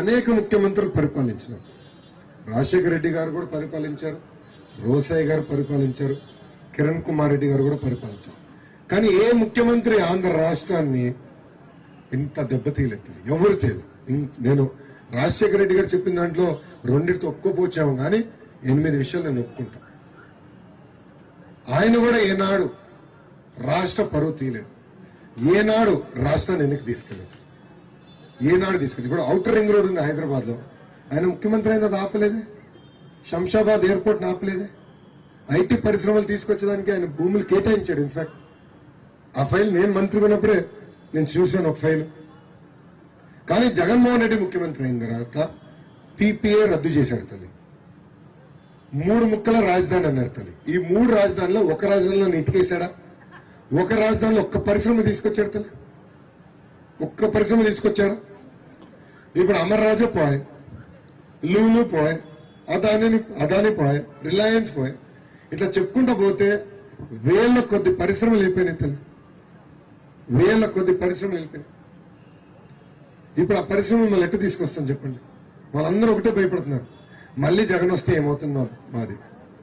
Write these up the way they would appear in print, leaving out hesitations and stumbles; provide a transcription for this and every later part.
అనేక ముఖ్యమంత్రులు పరిపాలించినారు. రాజశేఖర రెడ్డి గారు కూడా పరిపాలించారు, రోసయ్య గారు పరిపాలించారు, కిరణ్ కుమార్ రెడ్డి గారు కూడా పరిపాలించారు. కానీ ఏ ముఖ్యమంత్రి ఆంధ్ర రాష్ట్రాన్ని ఇంత దెబ్బతీయలేదు, ఎవరు చేయలేదు. నేను రాజశేఖర రెడ్డి గారు చెప్పిన దాంట్లో రెండింటితో ఒప్పుకోపోచాము, కానీ 8 విషయాలు నేను ఒప్పుకుంటా. ఆయన కూడా ఏనాడు రాష్ట్ర పరువు తీయలేదు, ఏనాడు రాష్ట్రాన్ని వెనక్కి తీసుకెళ్ళలేదు, ఏనాడు తీసుకెళ్ళి. ఇప్పుడు ఔటర్ రింగ్ రోడ్ ఉంది హైదరాబాద్ లో, ఆయన ముఖ్యమంత్రి అయినా ఆపలేదే. శంషాబాద్ ఎయిర్పోర్ట్ ఆపలేదే. ఐటీ పరిశ్రమలు తీసుకొచ్చేదానికి ఆయన భూములు కేటాయించాడు. ఇన్ఫాక్ట్ ఆ ఫైల్ నేను మంత్రి ఉన్నప్పుడే నేను చూశాను, ఒక ఫైల్. కానీ జగన్మోహన్ రెడ్డి ముఖ్యమంత్రి అయిన తర్వాత పీపీఏ రద్దు చేశాడు తల్లి. 3 ముక్కల రాజధాని అన్నారు తల్లి. ఈ 3 రాజధానిలో ఒక రాజధానిలో ఇటుకేశాడా? ఒక రాజధానిలో ఒక్క పరిశ్రమ తీసుకొచ్చాడు తల్లి, ఒక్క పరిశ్రమ తీసుకొచ్చాడు. ఇప్పుడు అమర్ రాజా పోయ్, లూలు పోయ్, అదాని పోయ్, రిలయన్స్ పోయ్, ఇట్లా చెప్పుకుంటూ పోతే వేల కొద్ది పరిశ్రమలు వెళ్ళిపోయినాయి తల్లి, వేల కొద్ది పరిశ్రమలు వెళ్ళిపోయినాయి. ఇప్పుడు ఆ పరిశ్రమలు మళ్ళీ ఎట్టు తీసుకొస్తాం చెప్పండి? వాళ్ళందరూ ఒకటే భయపడుతున్నారు, మళ్ళీ జగన్ వస్తే ఏమవుతుందో మాది.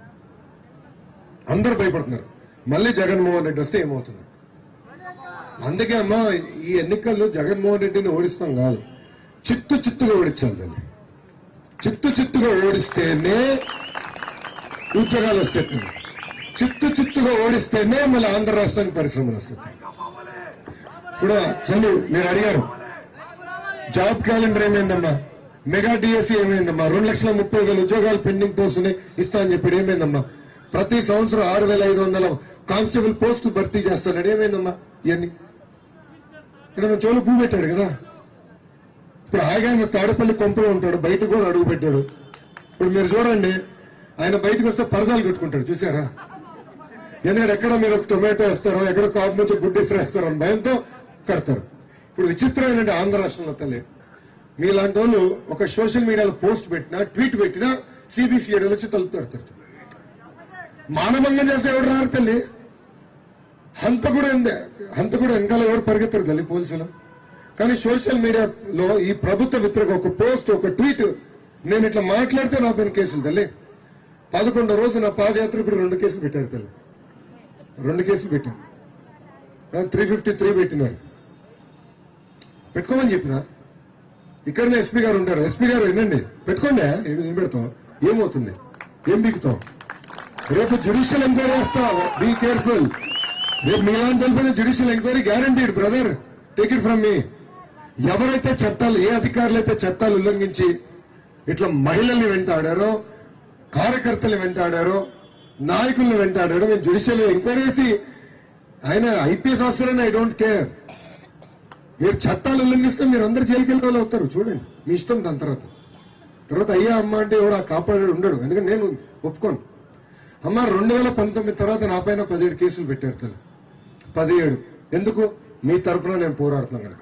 అందరూ భయపడుతున్నారు, మళ్ళీ జగన్మోహన్ రెడ్డి వస్తే ఏమవుతుంది. అందుకే అమ్మా, ఈ ఎన్నికల్లో జగన్మోహన్ రెడ్డిని ఓడిస్తాం కాదు, చిత్తుగా ఓడించాలి దాన్ని. చిత్తుగా ఓడిస్తేనే ఉద్యోగాలు వస్తాయి, చిత్తుగా ఓడిస్తేనే మళ్ళీ ఆంధ్ర రాష్ట్రానికి పరిశ్రమలు వస్తాయి. ఇప్పుడు చలు మీరు అడిగారు జాబ్ క్యాలెండర్ ఏమైందమ్మా, మెగా డిఎస్సీ ఏమైందమ్మా, 2,30,000 ఉద్యోగాలు పెండింగ్ పోస్టుని ఇస్తా అని చెప్పాడు, ఏమైందమ్మా? ప్రతి సంవత్సరం 6,500 కానిస్టేబుల్ పోస్టులు భర్తీ చేస్తాడు, ఏమైందమ్మా? ఇవన్నీ ఇక్కడ చోలు పువ్వు పెట్టాడు కదా. ఇప్పుడు ఆయన తాడేపల్లి కొంపలో ఉంటాడు, బయటకు కూడా అడుగు పెట్టాడు. ఇప్పుడు మీరు చూడండి, ఆయన బయటకు వస్తే పరదాలు కట్టుకుంటాడు, చూసారా? ఎందుకంటే ఎక్కడ మీరు ఒక టొమాటో వేస్తారో, ఎక్కడ కాపు నుంచి గుడ్డేసి వేస్తారో అని భయంతో కడతారు. ఇప్పుడు విచిత్రం ఏంటంటే ఆంధ్ర రాష్ట్రంలో తల్లి, మీలాంటి వాళ్ళు ఒక సోషల్ మీడియాలో పోస్ట్ పెట్టినా, ట్వీట్ పెట్టినా సిబిసిఐడి వచ్చి తలుపు తడతారు. మానవంగా చేస్తే ఎవరు రారు తల్లి, హంతకుడు వెనకాల ఎవరు పరిగెత్తారు తల్లి పోలీసులు. కానీ సోషల్ మీడియాలో ఈ ప్రభుత్వ వ్యతిరేక ఒక పోస్ట్, ఒక ట్వీట్, నేను ఇట్లా మాట్లాడితే నా పైన కేసులు తల్లి. 11వ రోజు నా పాదయాత్ర ఇప్పుడు 2 కేసులు పెట్టారు తల్లి, 2 కేసులు పెట్టారు. 353 పెట్టినారు. పెట్టుకోమని చెప్పిన, ఇక్కడనే ఎస్పీ గారు ఉంటారు, ఎస్పీ గారు వినండి, పెట్టుకోండి, ఏం పెడతాం, ఏమవుతుంది, ఏం బీకుతాం? రేపు జ్యుడిషియల్ ఎంక్వైరీ వేస్తా, బీ కేర్ఫుల్. రేపు మీలాంటి తెలిపిన judicial enquiry guaranteed brother, take it from me. ఎవరైతే చట్టాలు, ఏ అధికారులు అయితే చట్టాలు ఉల్లంఘించి ఇట్లా మహిళల్ని వెంటాడారో, కార్యకర్తలు వెంటాడారో, నాయకులను వెంటాడారో, మేము జ్యుడిషియల్ ఎంక్వైరీ చేసి, ఆయన ఐపీఎస్ ఆఫీసర్ అని ఐ డోంట్ కేర్. మీరు చట్టాలు ఉల్లంఘిస్తే మీరు అందరు జైలుకి వెళ్ళే వాళ్ళు అవుతారు, చూడండి మీ ఇష్టం. దాని తర్వాత అయ్యా అమ్మ అంటే ఎవరు కాపాడాడు ఉండడు, ఎందుకంటే నేను ఒప్పుకోను. అమ్మ 2019 తర్వాత నా పైన 17 కేసులు పెట్టారు తల్లి, 17. ఎందుకు? మీ తరపున నేను పోరాడుతున్నాను కనుక,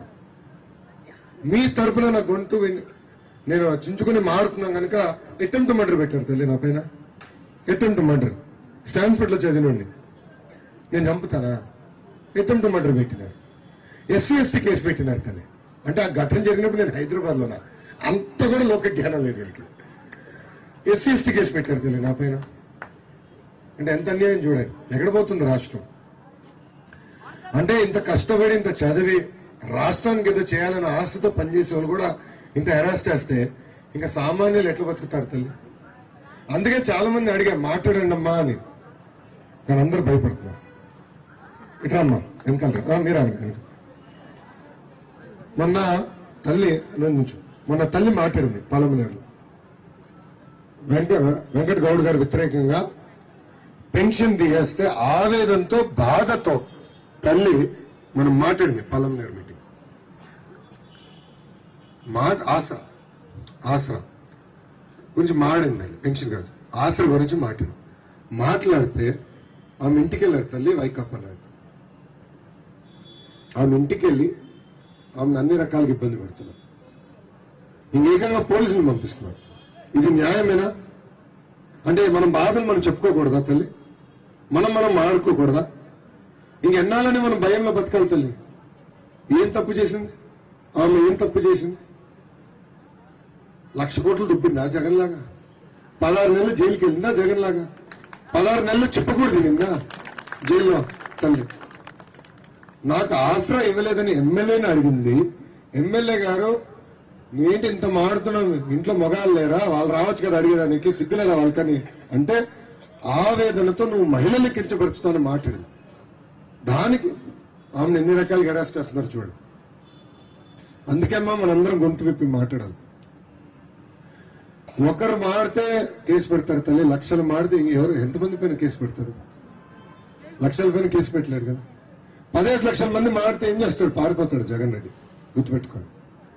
మీ తరపున నా గొంతు నేను చించుకుని మాడుతున్నాం కనుక అటెంప్ట్ మర్డర్ పెట్టారు తల్లి నా పైన. అటెంప్ట్ మర్డర్, స్టాన్ఫర్డ్ లో చదివినండి, నేను చంపుతానా? అటెంప్ట్ మర్డర్ పెట్టినారు. ఎస్సీ ఎస్టీ కేసు పెట్టినారు తల్లి. అంటే ఆ ఘటన జరిగినప్పుడు నేను హైదరాబాద్ లోనా, అంత కూడా లోక జ్ఞానం లేదు వీళ్ళకి. ఎస్సీ ఎస్టీ కేసు పెట్టారు తల్లి నా పైన. అంటే ఎంత అన్యాయం చూడండి, ఎక్కడ పోతుంది రాష్ట్రం? అంటే ఇంత కష్టపడి, ఇంత చదివి రాష్ట్రానికి ఏదో చేయాలన్న ఆశతో పనిచేసే వాళ్ళు కూడా ఇంత హెరాస్ చేస్తే ఇంకా సామాన్యులు ఎట్లా బతుకుతారు తల్లి? అందుకే చాలా మంది అడిగా మాట్లాడండి అమ్మా అని, కానీ అందరూ భయపడుతున్నారు. ఇట్లా అమ్మా వెనకాల మీరు అడగండి. మొన్న తల్లి మాట్లాడింది పాలమనేరులో, వెంకట గౌడ్ గారు వ్యతిరేకంగా పెన్షన్ తీయేస్తే ఆవేదనతో, బాధతో తల్లి మనం మాట్లాడింది పాలమనేరు మీటింగ్. ఆసరా గురించి మాట్లాడింది, పెన్షన్ కాదు ఆసరా గురించి మాట్లాడితే ఆమె ఇంటికి వెళ్ళారు తల్లి వైకాపా నాయకులు. ఆమె ఇంటికి వెళ్ళి ఆమెను అన్ని రకాలుగా ఇబ్బంది పెడుతున్నారు, ఇంకేకంగా పోలీసులు పంపిస్తున్నారు. ఇది న్యాయమేనా? అంటే మనం బాధలు మనం చెప్పుకోకూడదా తల్లి? మనం మాడుకోకూడదా? ఇంకెన్నాళ్ళని మనం భయంలో బతకాలి తల్లి? ఏం తప్పు చేసింది ఆమె? ఏం తప్పు చేసింది? 1,00,000 కోట్లు దుబ్బిందా జగన్ లాగా? 16 నెలలు జైలుకి వెళ్ళిందా జగన్ లాగా? 16 నెలలు చెప్పకూడదు తినిందా జైల్లో తల్లి? నాకు ఆసరా ఇవ్వలేదని ఎమ్మెల్యేని అడిగింది. ఎమ్మెల్యే గారు ఏంటి ఇంత మాడుతున్నాం, ఇంట్లో మొగాలు లేరా, వాళ్ళు రావచ్చు కదా అడిగేదానికి, సిగ్గులేదా వాళ్ళకని అంటే ఆవేదనతో నువ్వు మహిళల్ని కించపరుచుతావని మాట్లాడింది. దానికి ఆమెను ఎన్ని రకాలుగా అరెస్ట్ చేస్తున్నారు చూడండి. అందుకేమ్మా మనందరం గొంతు విప్పి మాట్లాడాలి. ఒకరు మాడితే కేసు పెడతారు తల్లి, లక్షలు మాడితే ఎవరు ఎంతమంది పైన కేసు పెడతారు? లక్షల పైన కేసు పెట్టలేడు కదా. 15 లక్షల మంది మాడితే ఏం చేస్తాడు? పారిపోతాడు జగన్ రెడ్డి, గుర్తుపెట్టుకోండి.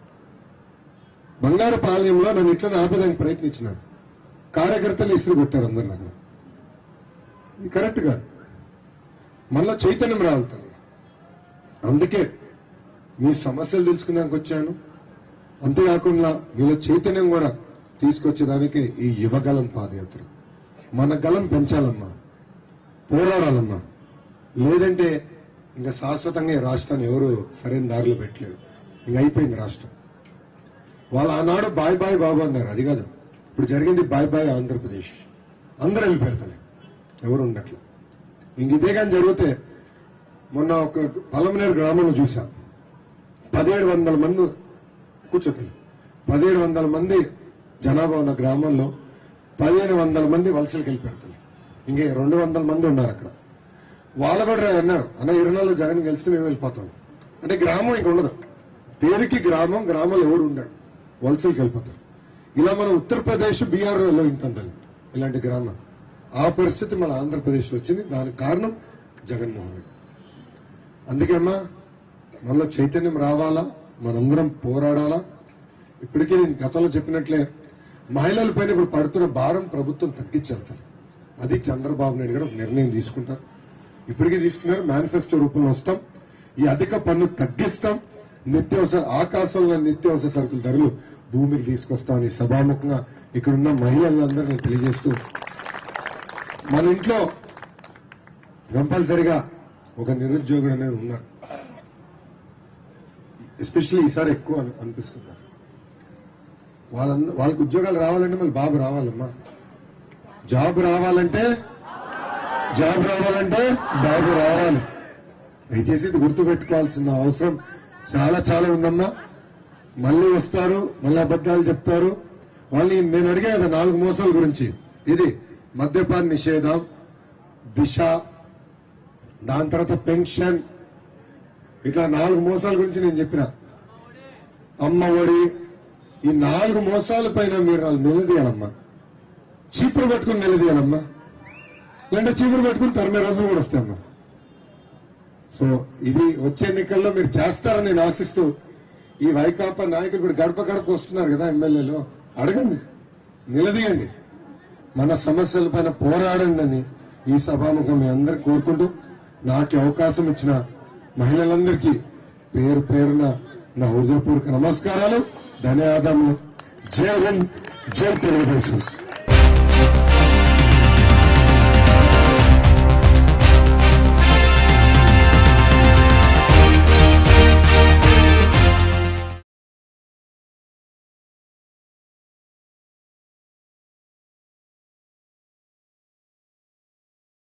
బంగారపాలెంలో నన్ను ఇట్లా ఆపేదానికి ప్రయత్నించినాను, కార్యకర్తలు ఇసురు కొట్టారు అందరు నాకు. ఇది కరెక్ట్ కాదు. మళ్ళా చైతన్యం రావాలి తల్లి. అందుకే మీ సమస్యలు తెలుసుకున్నాక వచ్చాను. అంతేకాకుండా మీలో చైతన్యం కూడా తీసుకొచ్చేదానికి ఈ యువగలం పాదయాత్ర. మన గలం పెంచాలమ్మా, పోరాడాలమ్మా. లేదంటే ఇంకా శాశ్వతంగా ఈ రాష్ట్రాన్ని ఎవరు సరైన దారిలో పెట్టలేరు. ఇంక అయిపోయింది రాష్ట్రం. వాళ్ళు ఆనాడు బాయ్ బాయ్ బాబు అన్నారు, అది కాదు ఇప్పుడు జరిగింది బాయ్ బాయ్ ఆంధ్రప్రదేశ్. అందరూ వెళ్ళిపోతారు, ఎవరు ఉండట్లేదు. ఇంక ఇదే కానీ జరిగితే, మొన్న ఒక పలమనేరు గ్రామంలో చూసా, 1700 మంది కూర్చోతారు. 1700 మంది జనాభా ఉన్న గ్రామంలో 1500 మంది వలసలకు వెళ్ళిపోతారు. ఇంకే 200 మంది ఉన్నారు అక్కడ. వాళ్ళు కూడా అన్నారు, అన్న 24 జగన్ గెలిస్తే మేము వెళ్ళిపోతాం అంటే గ్రామం ఇంక ఉండదు. పేరుకి గ్రామం, గ్రామంలో ఎవరు ఉండరు, వలసలకు వెళ్ళిపోతారు. ఇలా మన ఉత్తరప్రదేశ్, బీహార్లో ఉంటుంది ఇలాంటి గ్రామం. ఆ పరిస్థితి మన ఆంధ్రప్రదేశ్లో వచ్చింది. దానికి కారణం జగన్మోహన్ రెడ్డి. అందుకే అమ్మా మనలో చైతన్యం రావాలా, మనందరం పోరాడాలా. ఇప్పటికే నేను గతంలో చెప్పినట్లే మహిళల పైన ఇప్పుడు పడుతున్న భారం ప్రభుత్వం తగ్గించేళ్తారు. అది చంద్రబాబు నాయుడు గారు ఒక నిర్ణయం తీసుకుంటారు. ఇప్పటికే తీసుకున్నారు. మేనిఫెస్టో రూపంలో వస్తాం, ఈ అధిక పన్ను తగ్గిస్తాం, నిత్యావసర ఆకాశంలో నిత్యావసర సరుకుల ధరలు భూమికి తీసుకొస్తామని సభాముఖంగా ఇక్కడున్న మహిళలందరూ నేను తెలియజేస్తూ, మన ఇంట్లో కంపల్సరిగా ఒక నిరుద్యోగుడు అనేది ఉన్నారు. ఎస్పెషల్లీ ఈసారి ఎక్కువ అనిపిస్తున్నారు. వాళ్ళకి ఉద్యోగాలు రావాలంటే మళ్ళీ బాబు రావాలమ్మా. జాబ్ రావాలంటే బాబు రావాలి. దయచేసి ఇది గుర్తు పెట్టుకోవాల్సిన అవసరం చాలా చాలా ఉందమ్మా. మళ్ళీ వస్తారు, మళ్ళీ అబద్ధాలు చెప్తారు. వాళ్ళని నేను అడిగా కదా 4 మోసాల గురించి. ఇది మద్యపాన నిషేధం, దిశ, దాని తర్వాత పెన్షన్, ఇట్లా 4 మోసాల గురించి నేను చెప్పిన. అమ్మ ఒడి, ఈ 4 మోసాల పైన మీరు వాళ్ళు నిలదీయాలమ్మా. చీపురు పట్టుకుని నిలదీయాలమ్మా, లేదంటే చీపురు పట్టుకుని తరిమే రోజులు కూడా వస్తాయమ్మా. సో ఇది వచ్చే ఎన్నికల్లో మీరు చేస్తారని నేను ఆశిస్తూ, ఈ వైకాపా నాయకులు ఇప్పుడు గడప గడప వస్తున్నారు కదా ఎమ్మెల్యేలు, అడగండి, నిలదీయండి, మన సమస్యల పైన పోరాడండి అని ఈ సభాముఖం మీ అందరికి కోరుకుంటూ, నాకు అవకాశం ఇచ్చిన మహిళలందరికీ పేరు పేరున నా హృదయపూర్వక నమస్కారాలు, ధన్యవాదాలు. జై హింద్, జై తెలుగుదేశం.